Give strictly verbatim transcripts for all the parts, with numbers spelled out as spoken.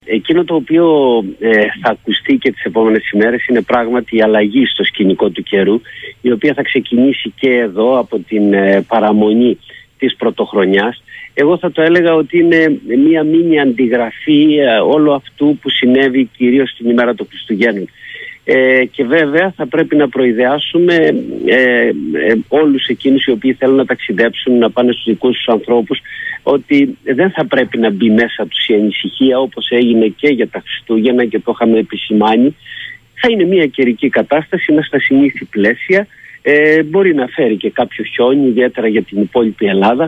Εκείνο το οποίο ε, θα ακουστεί και τις επόμενες ημέρες είναι πράγματι η αλλαγή στο σκηνικό του καιρού, η οποία θα ξεκινήσει και εδώ από την ε, παραμονή της πρωτοχρονιάς. Εγώ θα το έλεγα ότι είναι μία μίνι αντιγραφή ε, όλου αυτού που συνέβη κυρίως την ημέρα των Χριστουγέννων. Ε, και βέβαια θα πρέπει να προειδεάσουμε ε, ε, όλους εκείνους οι οποίοι θέλουν να ταξιδέψουν, να πάνε στους δικούς τους ανθρώπους, ότι δεν θα πρέπει να μπει μέσα τους η ανησυχία, όπως έγινε και για τα Χριστούγεννα και το είχαμε επισημάνει. Θα είναι μια καιρική κατάσταση μέσα στα συνήθη πλαίσια. Ε, μπορεί να φέρει και κάποιο χιόνι, ιδιαίτερα για την υπόλοιπη Ελλάδα.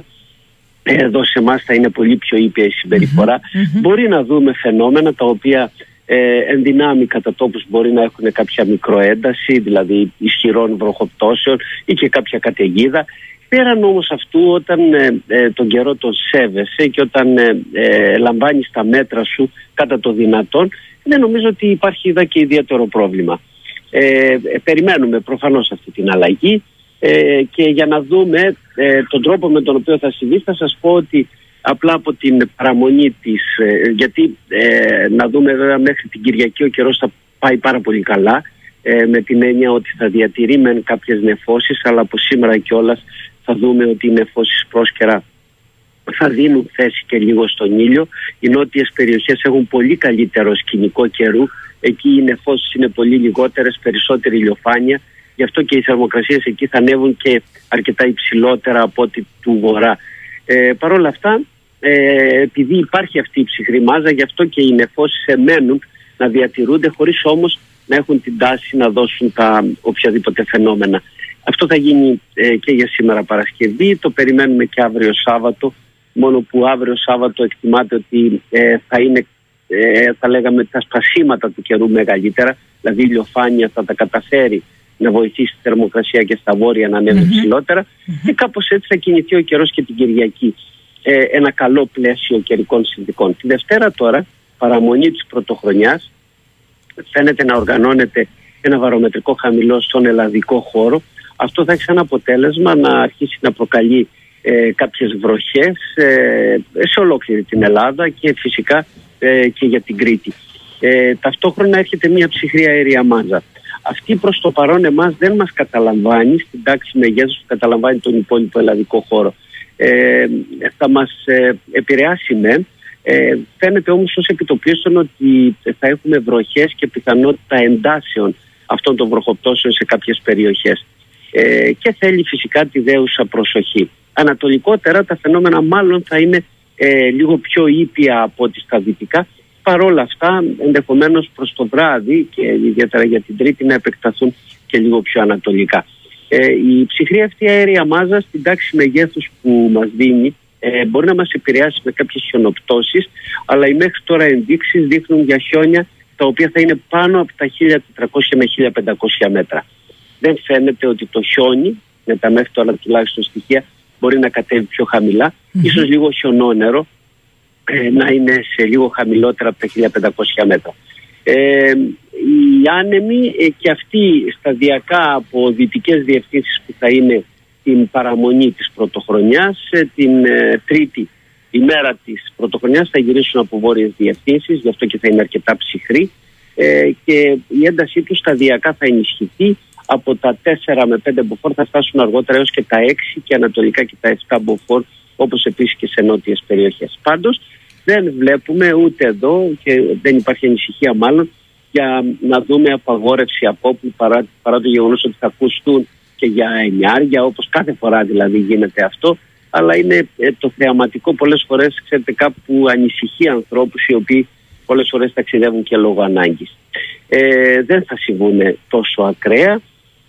Εδώ σε εμάς θα είναι πολύ πιο ήπια η συμπεριφορά. Mm-hmm. Μπορεί να δούμε φαινόμενα τα οποία ε, εν δυνάμει κατά τόπους μπορεί να έχουν κάποια μικροένταση, δηλαδή ισχυρών βροχοπτώσεων ή και κάποια καταιγίδα. Πέραν όμως αυτού, όταν ε, ε, τον καιρό τον σέβεσαι και όταν ε, ε, λαμβάνεις τα μέτρα σου κατά το δυνατόν, δεν νομίζω ότι υπάρχει εδώ και ιδιαίτερο πρόβλημα. Ε, ε, περιμένουμε προφανώς αυτή την αλλαγή ε, και για να δούμε ε, τον τρόπο με τον οποίο θα συμβεί, θα σας πω ότι απλά από την παραμονή της, ε, γιατί ε, να δούμε βέβαια μέχρι την Κυριακή ο καιρός θα πάει πάρα πολύ καλά, ε, με την έννοια ότι θα διατηρεί μεν κάποιες νεφώσεις, αλλά από σήμερα κιόλας θα δούμε ότι οι νεφώσεις πρόσκαιρα θα δίνουν θέση και λίγο στον ήλιο. Οι νότιες περιοχές έχουν πολύ καλύτερο σκηνικό καιρού. Εκεί οι νεφώσεις είναι πολύ λιγότερες, περισσότερη ηλιοφάνεια. Γι' αυτό και οι θερμοκρασίες εκεί θα ανέβουν και αρκετά υψηλότερα από ό,τι του βορρά. Ε, Παρ' όλα αυτά, ε, επειδή υπάρχει αυτή η ψυχρή μάζα, γι' αυτό και οι νεφώσεις εμένουν να διατηρούνται, χωρίς όμως να έχουν την τάση να δώσουν τα οποιαδήποτε φαινόμενα. Αυτό θα γίνει ε, και για σήμερα Παρασκευή, το περιμένουμε και αύριο Σάββατο, μόνο που αύριο Σάββατο εκτιμάται ότι ε, θα είναι, ε, θα λέγαμε, τα σπασίματα του καιρού μεγαλύτερα, δηλαδή η ηλιοφάνεια θα τα καταφέρει να βοηθήσει τη θερμοκρασία και στα βόρεια να ανέβει mm-hmm. ψηλότερα mm-hmm. και κάπως έτσι θα κινηθεί ο καιρός και την Κυριακή. Ε, ένα καλό πλαίσιο καιρικών συνθηκών. Τη Δευτέρα τώρα, παραμονή της πρωτοχρονιάς, φαίνεται να οργανώνεται ένα βαρομετρικό χαμηλό στον ελλαδικό χώρο. Αυτό θα έχει σαν αποτέλεσμα να αρχίσει να προκαλεί ε, κάποιες βροχές ε, σε ολόκληρη την Ελλάδα και φυσικά ε, και για την Κρήτη. Ε, ταυτόχρονα έρχεται μια ψυχρή αέρια μάζα. Αυτή προς το παρόν εμάς δεν μας καταλαμβάνει στην τάξη μεγέθους που καταλαμβάνει τον υπόλοιπο ελλαδικό χώρο. Ε, θα μας ε, επηρεάσει μεν. Ε, φαίνεται όμως ως επιτοπλίστων ότι θα έχουμε βροχές και πιθανότητα εντάσεων αυτών των βροχοπτώσεων σε κάποιες περιοχές. Ε, και θέλει φυσικά τη δέουσα προσοχή. Ανατολικότερα τα φαινόμενα μάλλον θα είναι ε, λίγο πιο ήπια από ό,τι στα δυτικά. Παρ' όλα αυτά ενδεχομένως προς το βράδυ και ιδιαίτερα για την Τρίτη να επεκταθούν και λίγο πιο ανατολικά. Ε, η ψυχρή αυτή αέρια μάζα στην τάξη μεγέθους που μας δίνει ε, μπορεί να μας επηρεάσει με κάποιες χιονοπτώσεις, αλλά οι μέχρι τώρα ενδείξεις δείχνουν για χιόνια τα οποία θα είναι πάνω από τα χίλια τετρακόσια με χίλια πεντακόσια μέτρα. Δεν φαίνεται ότι το χιόνι, με τα μέχρι τώρα τουλάχιστον στοιχεία, μπορεί να κατέβει πιο χαμηλά. Mm-hmm. Ίσως λίγο χιονόνερο ε, να είναι σε λίγο χαμηλότερα από τα χίλια πεντακόσια μέτρα. Ε, οι άνεμοι ε, και αυτοί σταδιακά από δυτικές διευθύνσεις που θα είναι την παραμονή της πρωτοχρονιάς, ε, την ε, τρίτη ημέρα της πρωτοχρονιάς θα γυρίσουν από βόρειες διευθύνσεις, γι' αυτό και θα είναι αρκετά ψυχρή ε, και η έντασή τους σταδιακά θα ενισχυθεί. Από τα τέσσερα με πέντε μποφόρ θα φτάσουν αργότερα έως και τα έξι και ανατολικά και τα επτάφόρ, όπως επίσης και σε νότιες περιοχές. Πάντως δεν βλέπουμε ούτε εδώ και δεν υπάρχει ανησυχία μάλλον για να δούμε απαγόρευση απόπου, παρά, παρά το γεγονός ότι θα ακουστούν και για εννιάρια, όπως κάθε φορά δηλαδή γίνεται αυτό, αλλά είναι ε, το θεαματικό πολλές φορές, ξέρετε, κάπου ανησυχεί ανθρώπους οι οποίοι πολλές φορές ταξιδεύουν και λόγω ανάγκης. Ε, δεν θα συμβούν τόσο ακραία.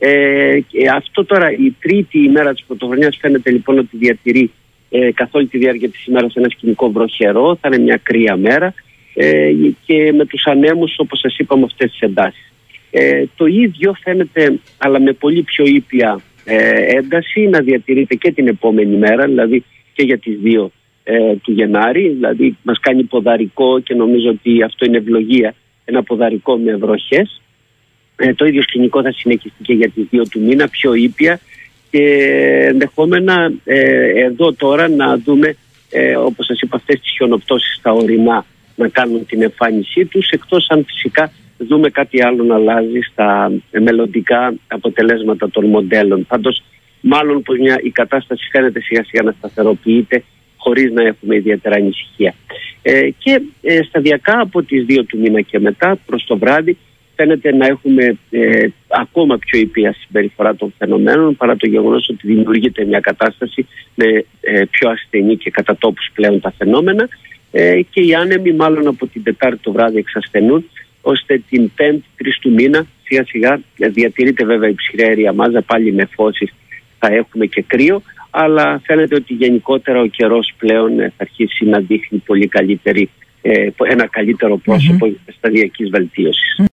Ε, και αυτό τώρα η τρίτη ημέρα της πρωτοχρονιάς φαίνεται λοιπόν ότι διατηρεί ε, καθ' όλη τη διάρκεια της ημέρας ένα σκηνικό βροχερό, θα είναι μια κρύα μέρα ε, και με τους ανέμους όπως σας είπαμε αυτές τις εντάσεις. Ε, το ίδιο φαίνεται αλλά με πολύ πιο ήπια ε, ένταση να διατηρείται και την επόμενη μέρα, δηλαδή και για τις δύο ε, του Γενάρη, δηλαδή μας κάνει ποδαρικό και νομίζω ότι αυτό είναι ευλογία, ένα ποδαρικό με βροχές. Ε, το ίδιο σκηνικό θα συνεχιστεί και για τις δύο του μήνα, πιο ήπια και ενδεχόμενα ε, εδώ τώρα να δούμε ε, όπως σας είπα αυτές τις χιονοπτώσεις στα ορεινά να κάνουν την εμφάνισή τους, εκτός αν φυσικά δούμε κάτι άλλο να αλλάζει στα μελλοντικά αποτελέσματα των μοντέλων. Πάντως μάλλον πως μια, η κατάσταση φαίνεται σιγά σιγά να σταθεροποιείται χωρίς να έχουμε ιδιαίτερα ανησυχία. Ε, και ε, σταδιακά από τις δύο του μήνα και μετά προς το βράδυ φαίνεται να έχουμε ε, ακόμα πιο ήπια συμπεριφορά των φαινομένων, παρά το γεγονός ότι δημιουργείται μια κατάσταση με ε, πιο ασθενή και κατά τόπους πλέον τα φαινόμενα, ε, και οι άνεμοι μάλλον από την Τετάρτη το βράδυ εξασθενούν, ώστε την Πέμπτη, τρεις του μήνα, σιγά σιγά διατηρείται βέβαια η ψυχρή αέρια μάζα, πάλι με φώσεις θα έχουμε και κρύο, αλλά φαίνεται ότι γενικότερα ο καιρός πλέον θα αρχίσει να δείχνει πολύ καλύτερη, ε, ένα καλύτερο πρόσωπο mm-hmm. σταδιακής βελτίωσης.